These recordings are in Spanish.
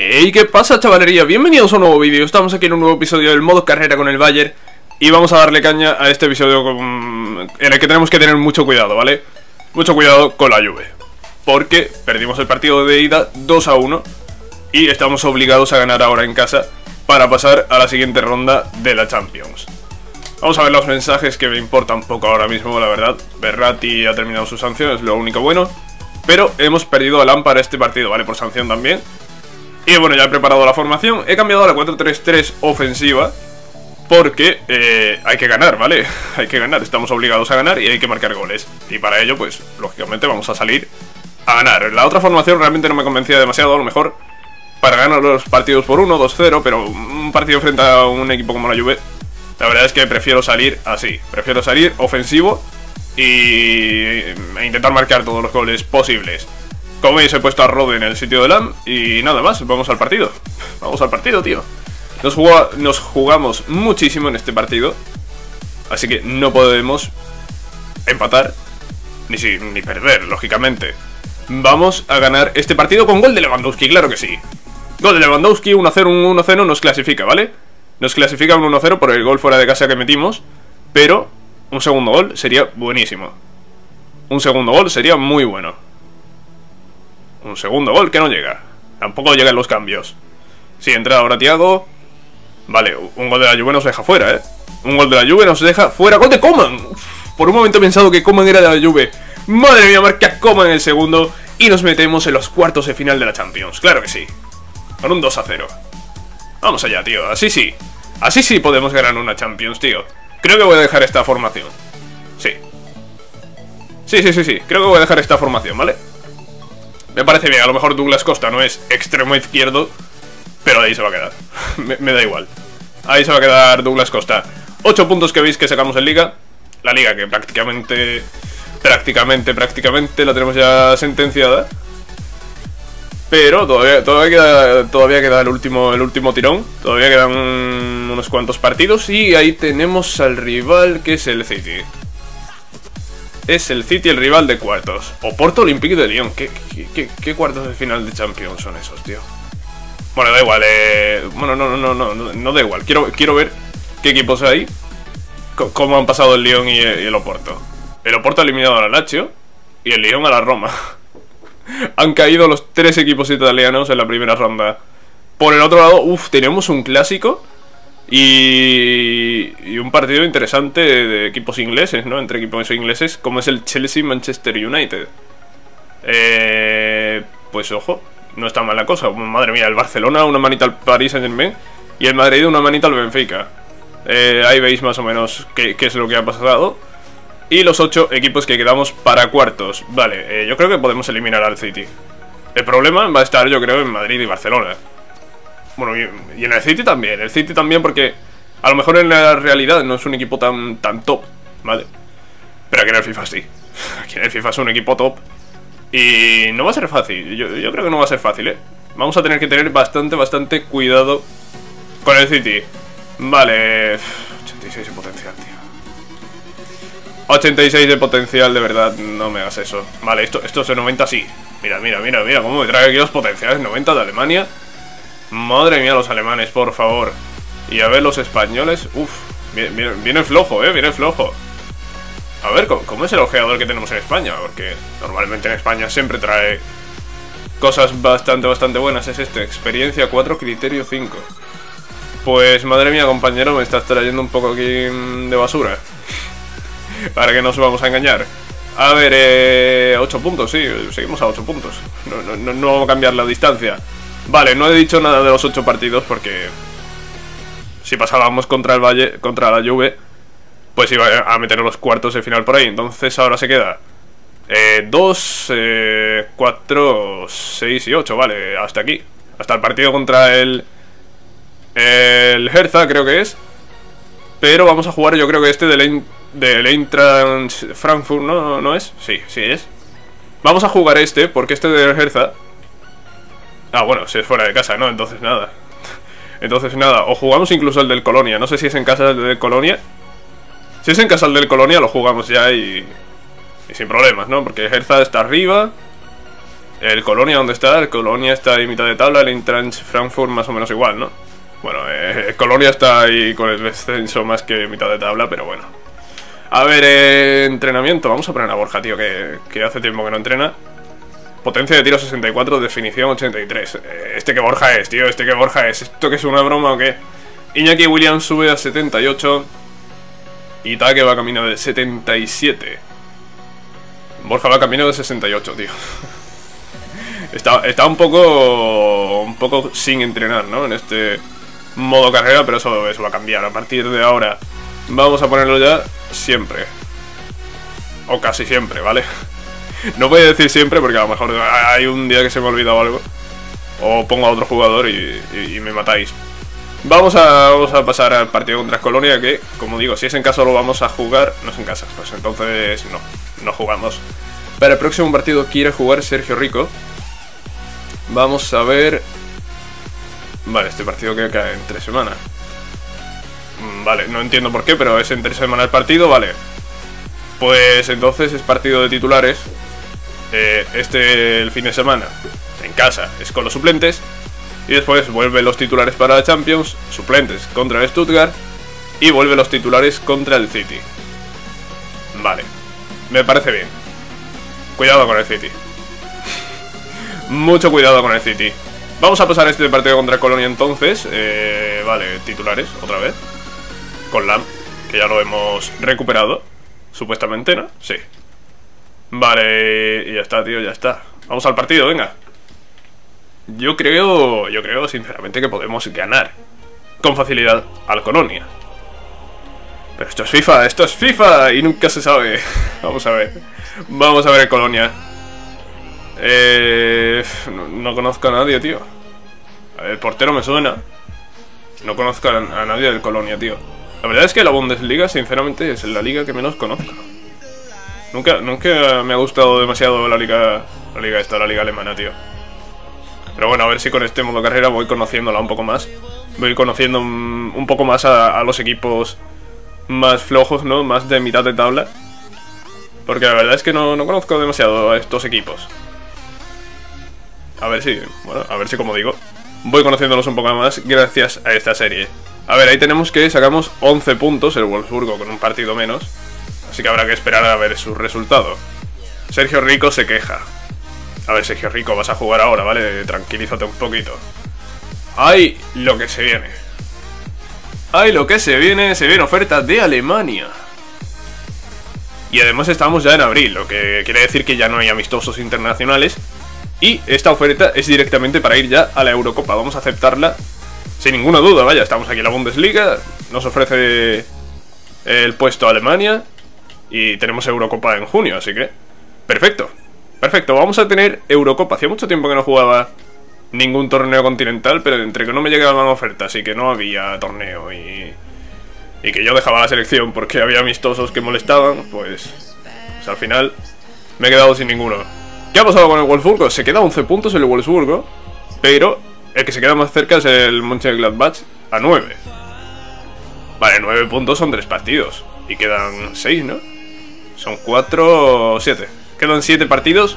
Hey, ¿qué pasa, chavalería? Bienvenidos a un nuevo vídeo. Estamos aquí en un nuevo episodio del modo carrera con el Bayern y vamos a darle caña a este episodio en el que tenemos que tener mucho cuidado, ¿vale? Mucho cuidado con la Juve, porque perdimos el partido de ida 2-1 y estamos obligados a ganar ahora en casa para pasar a la siguiente ronda de la Champions. Vamos a ver los mensajes, que me importan poco ahora mismo, la verdad. Verratti ha terminado su sanción, es lo único bueno. Pero hemos perdido a Lampard este partido, ¿vale? Por sanción también. Y bueno, ya he preparado la formación. He cambiado a la 4-3-3 ofensiva porque hay que ganar, ¿vale? Hay que ganar, estamos obligados a ganar y hay que marcar goles. Y para ello, pues, lógicamente vamos a salir a ganar. La otra formación realmente no me convencía demasiado, a lo mejor para ganar los partidos por 1, 2-0, pero un partido frente a un equipo como la Juve, la verdad es que prefiero salir así. Prefiero salir ofensivo e intentar marcar todos los goles posibles. Como veis, he puesto a Rode en el sitio de Lam y nada más, vamos al partido. Vamos al partido, tío. Nos jugamos muchísimo en este partido, así que no podemos empatar ni perder, lógicamente. Vamos a ganar este partido con gol de Lewandowski, claro que sí. Gol de Lewandowski, 1-0, un 1-0 nos clasifica, ¿vale? Nos clasifica un 1-0 por el gol fuera de casa que metimos, pero un segundo gol sería buenísimo. Un segundo gol sería muy bueno. Un segundo gol que no llega. Tampoco llegan los cambios. Sí, entra ahora Thiago. Vale, un gol de la Juve nos deja fuera, ¿eh? Un gol de la Juve nos deja fuera. ¡Gol de Coman! Por un momento he pensado que Coman era de la Juve. Madre mía, marca Coman en el segundo y nos metemos en los cuartos de final de la Champions. Claro que sí. Con un 2-0. Vamos allá, tío. Así sí. Así sí podemos ganar una Champions, tío. Creo que voy a dejar esta formación. Sí. Sí. Creo que voy a dejar esta formación, ¿vale? Me parece bien. A lo mejor Douglas Costa no es extremo izquierdo, pero ahí se va a quedar. me da igual. Ahí se va a quedar Douglas Costa. 8 puntos que veis que sacamos en Liga. La Liga que prácticamente la tenemos ya sentenciada. Pero todavía queda el último tirón. Todavía quedan unos cuantos partidos. Y ahí tenemos al rival, que es el City. Es el City el rival de cuartos. Oporto Olympique de Lyon. ¿Qué cuartos de final de Champions son esos, tío? Bueno, da igual. Bueno, no da igual. Quiero ver qué equipos hay. Cómo han pasado el Lyon y el Oporto. El Oporto ha eliminado al Lazio y el Lyon a la Roma. Han caído los 3 equipos italianos en la primera ronda. Por el otro lado, tenemos un clásico y un partido interesante de equipos ingleses, ¿no? Entre equipos ingleses, como es el Chelsea-Manchester United. Pues ojo, no está mal la cosa. Madre mía, el Barcelona una manita al Paris Saint-Germain y el Madrid una manita al Benfica. Ahí veis más o menos qué es lo que ha pasado. Y los 8 equipos que quedamos para cuartos. Vale, yo creo que podemos eliminar al City. El problema va a estar, yo creo, en Madrid y Barcelona. Bueno, y en el City también. El City también porque a lo mejor en la realidad no es un equipo tan top, ¿vale? Pero aquí en el FIFA sí. Aquí en el FIFA es un equipo top. Y no va a ser fácil. Yo creo que no va a ser fácil, ¿eh? Vamos a tener que tener bastante cuidado con el City. Vale, 86 de potencial, tío. 86 de potencial, de verdad, no me hagas eso. Vale, esto es de 90, sí. Mira cómo me trae aquí los potenciales. 90 de Alemania. Madre mía, los alemanes, por favor. Y a ver los españoles. Viene flojo, viene flojo. A ver, ¿cómo es el ojeador que tenemos en España? Porque normalmente en España siempre trae cosas bastante buenas. Es experiencia 4, criterio 5. Pues madre mía, compañero, me estás trayendo un poco aquí de basura. Para que no nos vamos a engañar. A ver, 8 puntos, sí, seguimos a 8 puntos. No vamos a cambiar la distancia. Vale, no he dicho nada de los 8 partidos porque si pasábamos contra el Valle, contra la Juve, pues iba a meter los cuartos de final por ahí. Entonces ahora se queda 2, 4, 6 y 8, vale, hasta aquí. Hasta el partido contra el Hertha, creo que es. Pero vamos a jugar, yo creo que este del Eintracht Frankfurt, ¿no es? Sí es. Vamos a jugar este, porque este del Hertha... bueno, si es fuera de casa, ¿no? Entonces nada. O jugamos incluso el del Colonia. No sé si es en casa el del Colonia. Si es en casa el del Colonia, lo jugamos ya y sin problemas, ¿no? Porque Hertha está arriba. ¿El Colonia dónde está? El Colonia está ahí mitad de tabla, el Eintracht Frankfurt más o menos igual, ¿no? Bueno, Colonia está ahí con el descenso más que mitad de tabla, pero bueno. A ver, entrenamiento. Vamos a poner a Borja, tío, que hace tiempo que no entrena. Potencia de tiro 64, definición 83. Este que Borja es, tío, este que Borja es. ¿Esto que es una broma o qué? Iñaki Williams sube a 78. Y Take va camino de 77. Borja va camino de 68, tío. Está un poco sin entrenar, ¿no? En este modo carrera, pero eso va a cambiar. A partir de ahora vamos a ponerlo ya siempre. O casi siempre, ¿vale? No voy a decir siempre porque a lo mejor hay un día que se me ha olvidado algo. O pongo a otro jugador y me matáis. Vamos a pasar al partido contra Colonia, que, como digo, si es en casa lo vamos a jugar. No es en casa, pues entonces no jugamos. Para el próximo partido quiere jugar Sergio Rico. Vamos a ver. Vale, este partido que cae en 3 semanas. Vale, no entiendo por qué, pero es en 3 semanas el partido, vale. Pues entonces es partido de titulares. El fin de semana en casa es con los suplentes. Y después vuelve los titulares para la Champions, suplentes contra el Stuttgart. Y vuelve los titulares contra el City. Vale, me parece bien. Cuidado con el City. Mucho cuidado con el City. Vamos a pasar este partido contra Colonia entonces. Vale, titulares, otra vez. Con Lam, que ya lo hemos recuperado. Supuestamente, ¿no? Sí. Vale, y ya está, tío, ya está. Vamos al partido, venga. Yo creo sinceramente que podemos ganar con facilidad al Colonia. Pero esto es FIFA y nunca se sabe. Vamos a ver el Colonia. No conozco a nadie, tío. El portero me suena. No conozco a nadie del Colonia, tío. La verdad es que la Bundesliga, sinceramente, es la liga que menos conozco. Nunca me ha gustado demasiado la liga alemana, tío. Pero bueno, a ver si con este modo carrera voy conociéndola un poco más. Voy conociendo un poco más a los equipos más flojos, ¿no? Más de mitad de tabla. Porque la verdad es que no conozco demasiado a estos equipos. A ver si, como digo, voy conociéndolos un poco más gracias a esta serie. A ver, ahí tenemos que sacamos 11 puntos el Wolfsburgo con un partido menos. Así que habrá que esperar a ver su resultado. Sergio Rico se queja. A ver, Sergio Rico, vas a jugar ahora, ¿vale? Tranquilízate un poquito. ¡Ay, lo que se viene! ¡Ay, lo que se viene! Se viene oferta de Alemania. Y además estamos ya en abril, lo que quiere decir que ya no hay amistosos internacionales. Y esta oferta es directamente para ir ya a la Eurocopa. Vamos a aceptarla sin ninguna duda, vaya. Estamos aquí en la Bundesliga, nos ofrece el puesto a Alemania y tenemos Eurocopa en junio, así que perfecto. Perfecto, vamos a tener Eurocopa. Hacía mucho tiempo que no jugaba ningún torneo continental, pero entre que no me llegaban ofertas y que no había torneo y que yo dejaba la selección porque había amistosos que molestaban, pues al final me he quedado sin ninguno. ¿Qué ha pasado con el Wolfsburgo? Se queda 11 puntos el Wolfsburgo, pero el que se queda más cerca es el Mönchengladbach a 9. Vale, 9 puntos son 3 partidos y quedan 6, ¿no? Son 4 o 7. Quedan 7 partidos.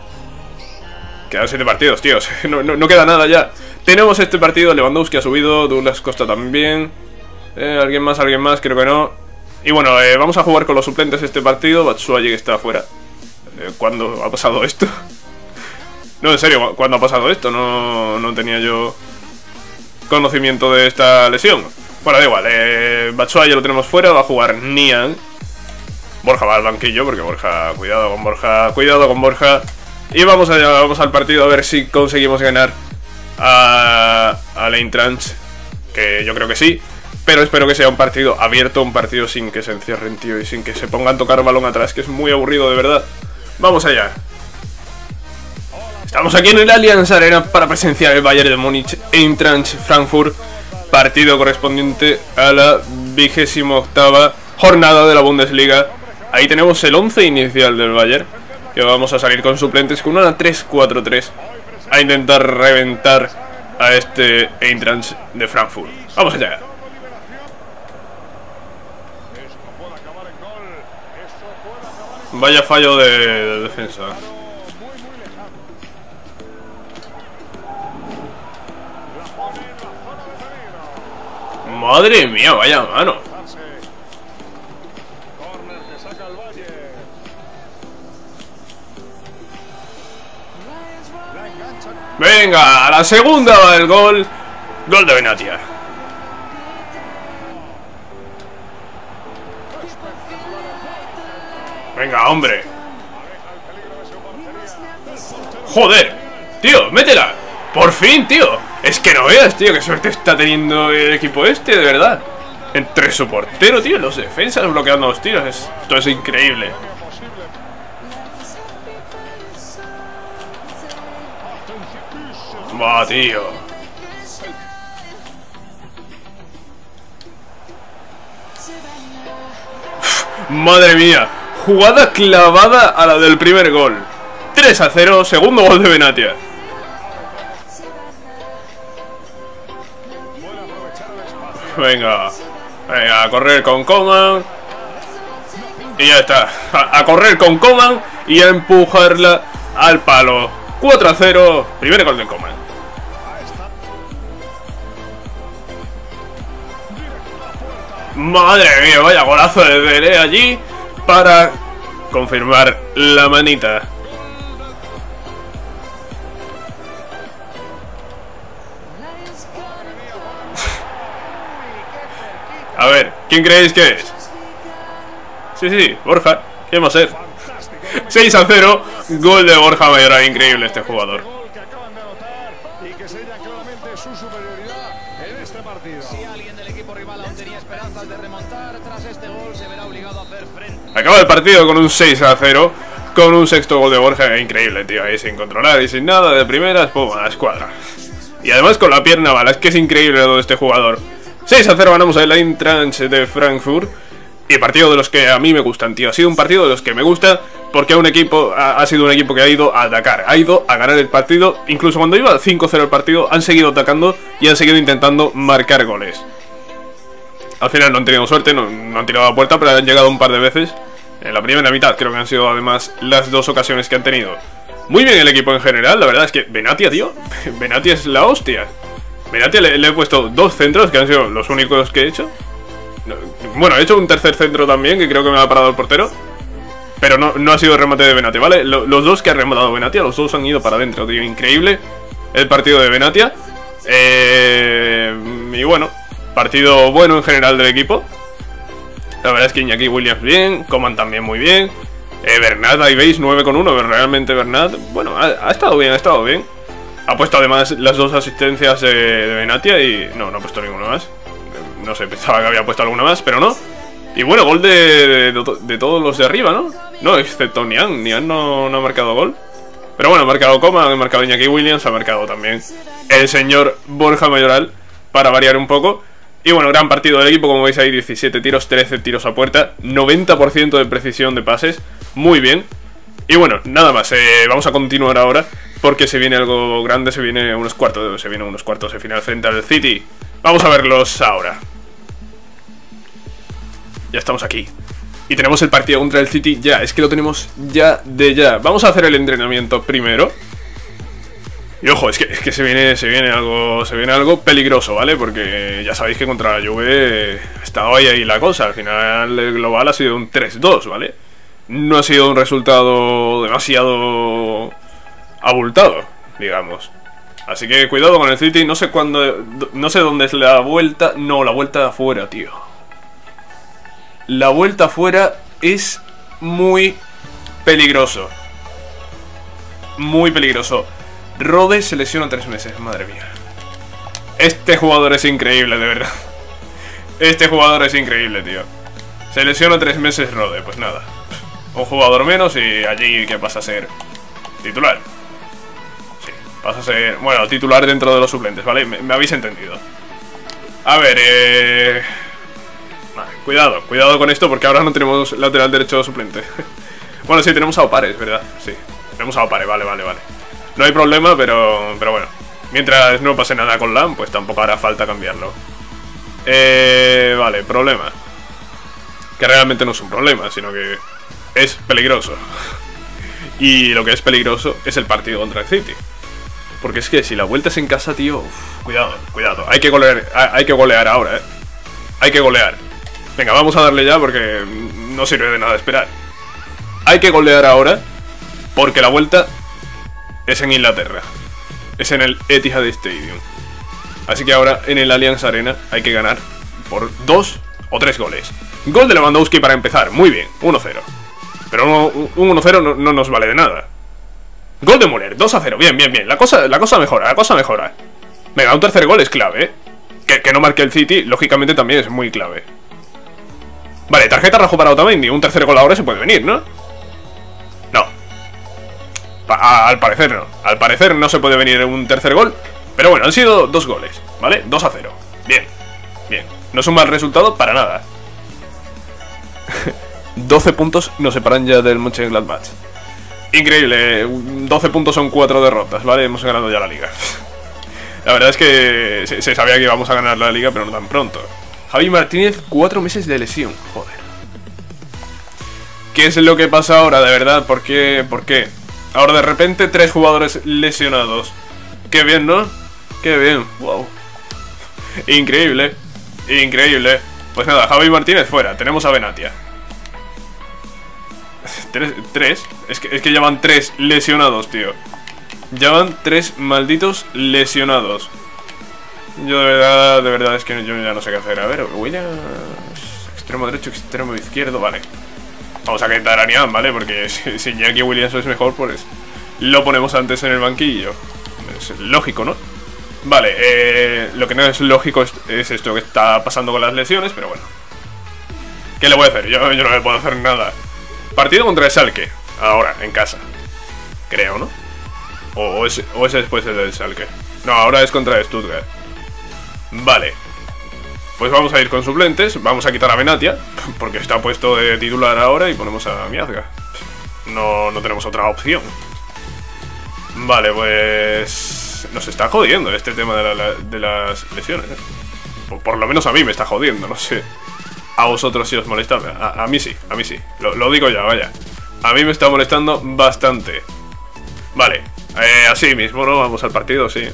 Quedan 7 partidos, tíos. No queda nada ya. Tenemos este partido. Lewandowski ha subido. Douglas Costa también. Alguien más, creo que no. Y bueno, vamos a jugar con los suplentes este partido. Batshuayi que está afuera. ¿Cuándo ha pasado esto? No, en serio, ¿cuándo ha pasado esto? No tenía yo conocimiento de esta lesión. Bueno, da igual. Batshuayi lo tenemos fuera. Va a jugar Niang. Borja va al banquillo porque Borja, cuidado con Borja. Y vamos al partido a ver si conseguimos ganar a Eintracht, que yo creo que sí. Pero espero que sea un partido abierto, un partido sin que se encierren, tío, y sin que se pongan a tocar balón atrás, que es muy aburrido, de verdad. Vamos allá. Estamos aquí en el Allianz Arena para presenciar el Bayern de Múnich Eintracht Frankfurt, partido correspondiente a la 28ª jornada de la Bundesliga. Ahí tenemos el 11 inicial del Bayern, que vamos a salir con suplentes con una 3-4-3 a intentar reventar a este Eintracht de Frankfurt. Vamos allá. Vaya fallo de defensa. Madre mía, vaya mano. Venga, a la segunda va el gol. Gol de Benatia. Venga, hombre. Joder, tío, métela. Por fin, tío. Es que no veas, tío, qué suerte está teniendo el equipo este, de verdad. Entre su portero, tío, los defensas bloqueando los tiros. Esto es increíble. Va, tío. Madre mía. Jugada clavada a la del primer gol. 3-0, segundo gol de Benatia. Venga. Venga, a correr con Coman. Y ya está. A correr con Coman y a empujarla al palo. 4-0, primer gol de Coman. Madre mía, vaya golazo de Dele allí para confirmar la manita. A ver, ¿quién creéis que es? Sí, Borja. ¿Quién va a ser? 6-0, gol de Borja Mayoral, increíble este jugador. Acaba el partido con un 6-0, con un sexto gol de Borja, increíble, tío, ahí sin controlar y sin nada, de primeras, pum, a la escuadra. Y además con la pierna mala, es que es increíble todo este jugador. 6-0 ganamos el Eintracht de Frankfurt. Y partido de los que a mí me gustan, tío. Ha sido un partido de los que me gusta porque un equipo ha sido un equipo que ha ido a atacar, ha ido a ganar el partido. Incluso cuando iba 5-0 el partido, han seguido atacando y han seguido intentando marcar goles. Al final no han tenido suerte, no han tirado a la puerta, pero han llegado un par de veces. En la primera mitad creo que han sido además las dos ocasiones que han tenido. Muy bien el equipo en general, la verdad es que Benatia, tío, Benatia es la hostia. Benatia le he puesto 2 centros que han sido los únicos que he hecho. Bueno, he hecho un tercer centro también, que creo que me ha parado el portero. Pero no ha sido remate de Benatia, ¿vale? Los dos que ha rematado Benatia, los dos han ido para adentro, tío. Increíble el partido de Benatia. Y bueno, partido bueno en general del equipo. La verdad es que Iñaki Williams bien, Coman también muy bien. Bernat, ahí veis, 9-1, realmente Bernat, bueno, ha estado bien, ha estado bien. Ha puesto además las 2 asistencias de Benatia y no ha puesto ninguna más. No sé, pensaba que había puesto alguna más, pero no. Y bueno, gol de todos los de arriba, ¿no? No, excepto Nian. Nian no ha marcado gol. Pero bueno, ha marcado Coman, ha marcado Iñaki Williams, ha marcado también el señor Borja Mayoral, para variar un poco. Y bueno, gran partido del equipo, como veis ahí, 17 tiros, 13 tiros a puerta, 90% de precisión de pases, muy bien. Y bueno, nada más, vamos a continuar ahora, porque se viene algo grande, se vienen unos cuartos de final frente al City. Vamos a verlos ahora. Ya estamos aquí. Y tenemos el partido contra el City ya, es que lo tenemos ya de ya. Vamos a hacer el entrenamiento primero. Y ojo, es que se viene algo peligroso, ¿vale? Porque ya sabéis que contra la Juve ha estado ahí la cosa. Al final el global ha sido un 3-2, ¿vale? No ha sido un resultado demasiado abultado, digamos. Así que cuidado con el City. No sé dónde es la vuelta. No, la vuelta de afuera, tío. La vuelta afuera es muy peligroso. Muy peligroso. Rode se lesiona 3 meses, madre mía. Este jugador es increíble, de verdad. Este jugador es increíble, tío. Se lesiona 3 meses Rode, pues nada. Un jugador menos y allí que pasa a ser titular. Sí, pasa a ser, bueno, titular dentro de los suplentes, ¿vale? Me habéis entendido. A ver, vale, cuidado con esto porque ahora no tenemos lateral derecho suplente. Bueno, sí, tenemos a Opares, ¿verdad? Sí, tenemos a Opares, vale. No hay problema, pero bueno. Mientras no pase nada con Lam, pues tampoco hará falta cambiarlo. Vale, problema. Que realmente no es un problema, sino que es peligroso. Y lo que es peligroso es el partido contra el City. Porque es que si la vuelta es en casa, tío, cuidado. Hay que golear ahora, Hay que golear. Venga, vamos a darle ya porque no sirve de nada esperar. Hay que golear ahora porque la vuelta es en Inglaterra. Es en el Etihad Stadium. Así que ahora en el Allianz Arena hay que ganar por 2 o 3 goles. Gol de Lewandowski para empezar, muy bien, 1-0. Pero un 1-0 no nos vale de nada. Gol de Müller, 2-0, bien, bien, bien. La cosa mejora, la cosa mejora. Venga, un tercer gol es clave, Que no marque el City, lógicamente también es muy clave. Vale, tarjeta roja para Otamendi. Un tercer gol ahora se puede venir, ¿no? No. Al parecer no. Al parecer no se puede venir un tercer gol. Pero bueno, han sido 2 goles, ¿vale? 2-0. Bien, bien. No es un mal resultado para nada. 12 puntos nos separan ya del Mönchengladbach. Increíble, 12 puntos son 4 derrotas, ¿vale? Hemos ganado ya la liga. La verdad es que se sabía que íbamos a ganar la liga, pero no tan pronto. Javi Martínez, 4 meses de lesión, joder. ¿Qué es lo que pasa ahora, de verdad? ¿Por qué? ¿Por qué? Ahora de repente 3 jugadores lesionados. Qué bien, ¿no? Qué bien, wow. Increíble, increíble. Pues nada, Javi Martínez fuera, tenemos a Benatia. ¿Tres? Es que ya van 3 lesionados, tío. Ya van 3 malditos lesionados. Yo de verdad es que yo ya no sé qué hacer. A ver, Williams, extremo derecho, extremo izquierdo, vale. Vamos a quitar a Nian, ¿vale? Porque si Iñaki Williams es mejor, pues lo ponemos antes en el banquillo. Es lógico, ¿no? Vale, lo que no es lógico es esto que está pasando con las lesiones, pero bueno. ¿Qué le voy a hacer? Yo no le puedo hacer nada. Partido contra el Schalke, ahora, en casa. Creo, ¿no? O es después el del Schalke. No, ahora es contra el Stuttgart. Vale. Pues vamos a ir con suplentes. Vamos a quitar a Benatia, porque está puesto de titular ahora, y ponemos a Miazga. No tenemos otra opción. Vale, pues... nos está jodiendo este tema de las lesiones, Por lo menos a mí me está jodiendo, no sé. A vosotros si os molesta. A mí sí, a mí sí. Lo digo ya, vaya. A mí me está molestando bastante. Vale, así mismo, ¿no? Vamos al partido, sí.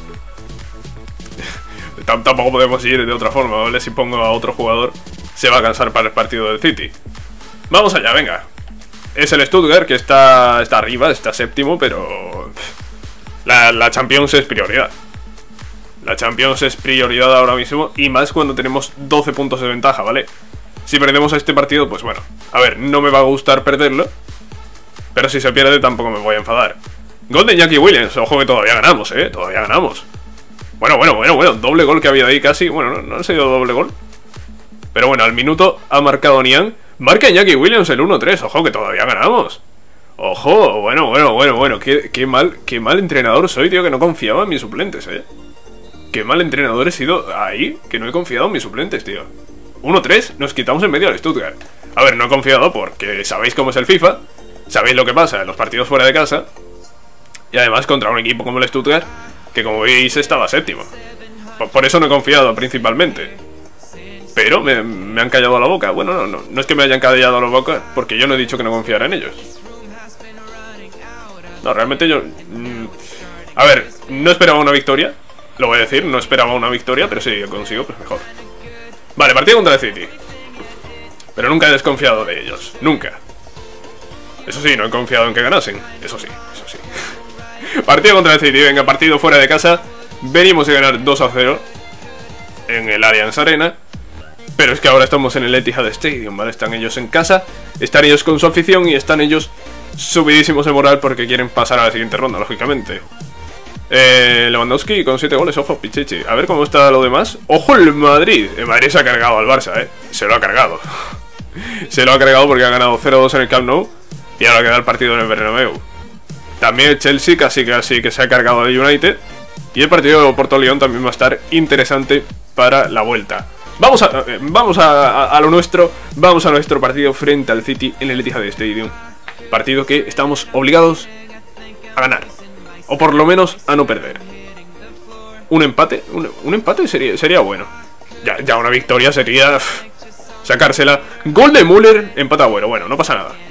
Tampoco podemos ir de otra forma, ¿vale? Si pongo a otro jugador, se va a cansar para el partido del City. Vamos allá, venga. Es el Stuttgart que está arriba, está séptimo, pero... La Champions es prioridad. La Champions es prioridad ahora mismo, y más cuando tenemos 12 puntos de ventaja, ¿vale? Si perdemos este partido, pues bueno. A ver, no me va a gustar perderlo, pero si se pierde tampoco me voy a enfadar. Gol de Iñaki Williams, ojo que todavía ganamos, todavía ganamos. Bueno, doble gol que había ahí casi. Bueno, no ha sido doble gol, pero bueno, al minuto ha marcado Nian. Marca Iñaki Williams el 1-3, ojo que todavía ganamos. Ojo, bueno, qué mal entrenador soy, tío, que no confiaba en mis suplentes, Qué mal entrenador he sido ahí, que no he confiado en mis suplentes, tío. 1-3, nos quitamos en medio al Stuttgart. A ver, no he confiado porque sabéis cómo es el FIFA, sabéis lo que pasa en los partidos fuera de casa, y además contra un equipo como el Stuttgart, que como veis estaba séptimo. Por eso no he confiado principalmente. Pero me han callado la boca. Bueno, no es que me hayan callado la boca, porque yo no he dicho que no confiara en ellos. No, realmente yo... a ver, no esperaba una victoria. Lo voy a decir, no esperaba una victoria, pero si consigo, pues mejor. Vale, partido contra el City. Pero nunca he desconfiado de ellos, nunca. Eso sí, no he confiado en que ganasen. Eso sí. Partido contra el City, venga, partido fuera de casa. Venimos a ganar 2-0 en el Allianz Arena. Pero es que ahora estamos en el Etihad Stadium, ¿vale? Están ellos en casa, están ellos con su afición y están ellos subidísimos de moral porque quieren pasar a la siguiente ronda, lógicamente. Lewandowski con 7 goles, ojo, pichichi. A ver cómo está lo demás. ¡Ojo el Madrid! El Madrid se ha cargado al Barça, Se lo ha cargado. Se lo ha cargado porque ha ganado 0-2 en el Camp Nou y ahora queda el partido en el Bernabéu. También el Chelsea casi que se ha cargado al United. Y el partido de Porto-Lyon también va a estar interesante para la vuelta. Vamos a lo nuestro. Vamos a nuestro partido frente al City en el Etihad Stadium. Partido que estamos obligados a ganar, o por lo menos a no perder. Un empate, un empate sería bueno. Ya una victoria sería sacársela. Gol de Müller, empate a bueno, no pasa nada.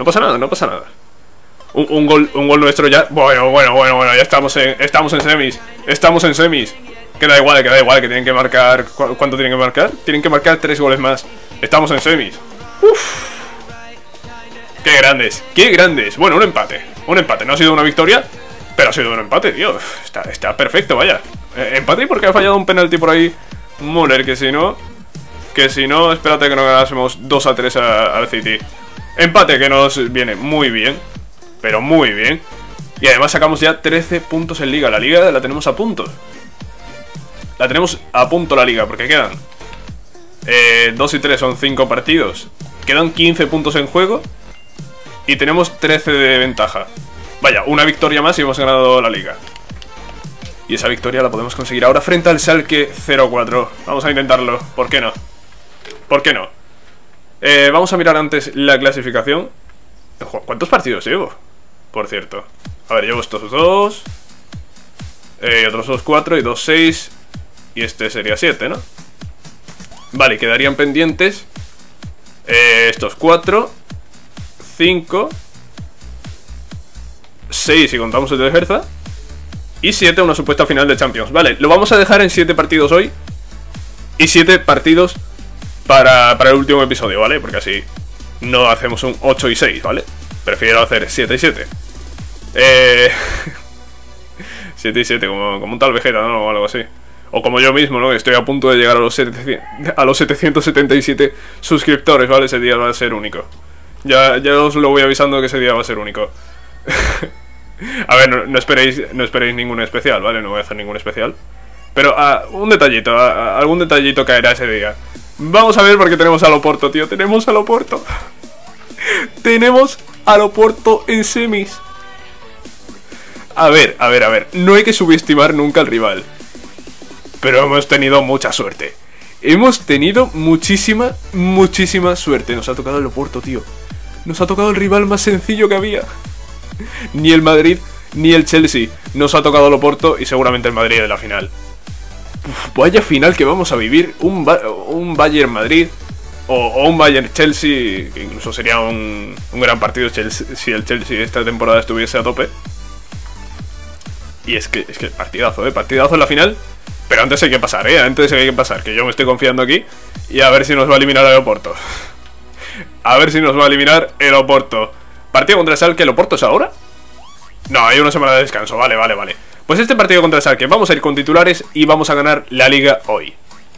Un gol nuestro ya. Bueno, ya estamos en semis. Que da igual, que tienen que marcar... ¿Cuánto tienen que marcar? Tienen que marcar 3 goles más. Estamos en semis. Uff. Qué grandes, qué grandes. Bueno, un empate. Un empate, no ha sido una victoria, pero ha sido un empate, tío. Está perfecto, vaya. Empate porque ha fallado un penalti por ahí Müller, que si no, espérate que no ganásemos 2-3 al City. Empate que nos viene muy bien, pero muy bien. Y además sacamos ya 13 puntos en Liga. La Liga la tenemos a punto. La tenemos a punto la Liga, porque quedan 2 y 3 son 5 partidos. Quedan 15 puntos en juego y tenemos 13 de ventaja. Vaya, una victoria más y hemos ganado la Liga. Y esa victoria la podemos conseguir ahora frente al Schalke 0-4. Vamos a intentarlo, ¿por qué no? ¿Por qué no? Vamos a mirar antes la clasificación. ¿Cuántos partidos llevo? Por cierto. A ver, llevo estos 2. Otros 2, 4 y 2, 6. Y este sería 7, ¿no? Vale, quedarían pendientes estos 4, 5, 6 si contamos el de Hertha, y 7 una supuesta final de Champions. Vale, lo vamos a dejar en 7 partidos hoy y 7 partidos para el último episodio, ¿vale? Porque así no hacemos un 8 y 6, ¿vale? Prefiero hacer 7 y 7. 7 y 7, como un tal Vegeta, ¿no? O algo así. O como yo mismo, ¿no? Que estoy a punto de llegar a los 777 suscriptores, ¿vale? Ese día va a ser único. Ya os lo voy avisando que ese día va a ser único. A ver, no esperéis ningún especial, ¿vale? No voy a hacer ningún especial. Pero un detallito, algún detallito caerá ese día. Vamos a ver porque tenemos al Oporto, tío. Tenemos al Oporto. Tenemos al Oporto en semis. A ver. No hay que subestimar nunca al rival. Pero hemos tenido mucha suerte. Hemos tenido muchísima suerte. Nos ha tocado el Oporto, tío. Nos ha tocado el rival más sencillo que había. Ni el Madrid, ni el Chelsea. Nos ha tocado el Oporto y seguramente el Madrid en la final. Uf, vaya final que vamos a vivir. Un Bayern Madrid o un Bayern Chelsea, que incluso sería un gran partido si el Chelsea esta temporada estuviese a tope. Y es que partidazo, partidazo en la final. Pero antes hay que pasar, antes hay que pasar. Que yo me estoy confiando aquí. Y a ver si nos va a eliminar el Oporto. A ver si nos va a eliminar el Oporto. Partido contra el Schalke, ¿el Oporto es ahora? No, hay una semana de descanso, vale. Pues este partido contra el Schalke, vamos a ir con titulares y vamos a ganar la Liga hoy.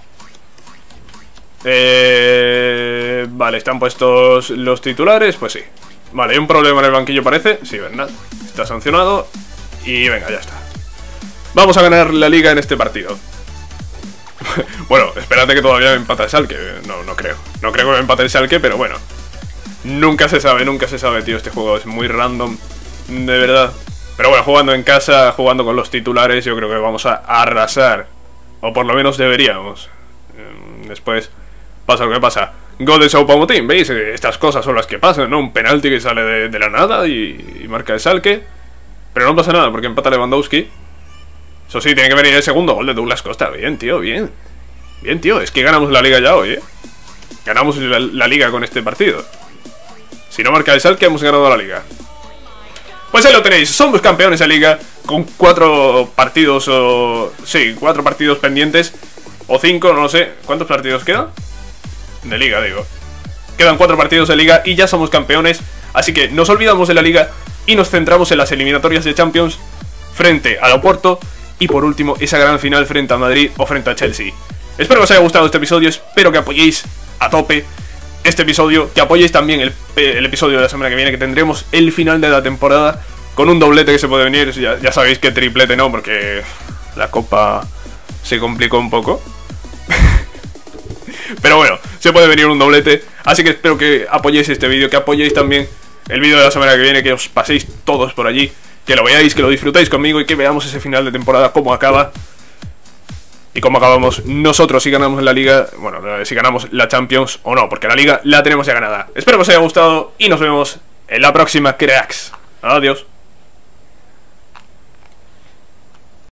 Vale, están puestos los titulares, pues sí. Vale, hay un problema en el banquillo parece. Sí, ¿verdad? Está sancionado. Y venga, ya está. Vamos a ganar la Liga en este partido. Bueno, espérate que todavía me empata el Schalke. No creo. No creo que me empate el Schalke, pero bueno. Nunca se sabe, tío. Este juego es muy random. De verdad. Pero bueno, jugando en casa, jugando con los titulares, yo creo que vamos a arrasar. O por lo menos deberíamos. Después pasa lo que pasa. Gol de Choupo-Moting, ¿veis? Estas cosas son las que pasan, ¿no? Un penalti que sale de la nada y marca el Schalke. Pero no pasa nada porque empata Lewandowski. Eso sí, tiene que venir el segundo gol de Douglas Costa. Bien, tío, bien. Bien, tío, es que ganamos la Liga ya hoy, Ganamos la Liga con este partido. Si no marca el Schalke, hemos ganado la Liga. Pues ahí lo tenéis, somos campeones de Liga. Con 4 partidos sí, 4 partidos pendientes. O 5, no lo sé. ¿Cuántos partidos quedan? De Liga, digo. Quedan 4 partidos de Liga y ya somos campeones. Así que nos olvidamos de la Liga y nos centramos en las eliminatorias de Champions frente al Oporto. Y por último, esa gran final frente a Madrid o frente a Chelsea. Espero que os haya gustado este episodio, espero que apoyéis a tope este episodio, que apoyéis también el episodio de la semana que viene, que tendremos el final de la temporada con un doblete que se puede venir. Ya sabéis que triplete no, porque la copa se complicó un poco. Pero bueno, se puede venir un doblete, así que espero que apoyéis este vídeo, que apoyéis también el vídeo de la semana que viene, que os paséis todos por allí, que lo veáis, que lo disfrutéis conmigo y que veamos ese final de temporada, cómo acaba. Y cómo acabamos nosotros, si ganamos la Liga, bueno, si ganamos la Champions o no, porque la Liga la tenemos ya ganada. Espero que os haya gustado y nos vemos en la próxima, cracks. Adiós.